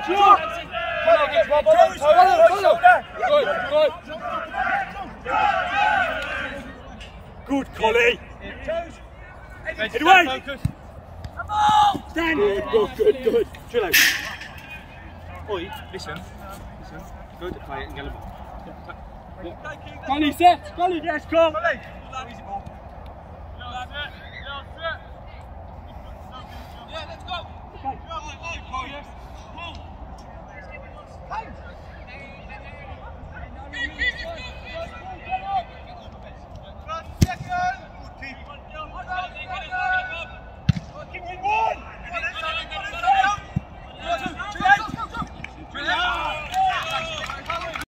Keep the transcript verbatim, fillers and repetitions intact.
Good, Collie. Head away. Stand. Good, good, good, good. Chill out. Oi, listen. Listen. Go to play it and get them up. Collie set. Collie, yes, come. Yeah, let's go. Okay.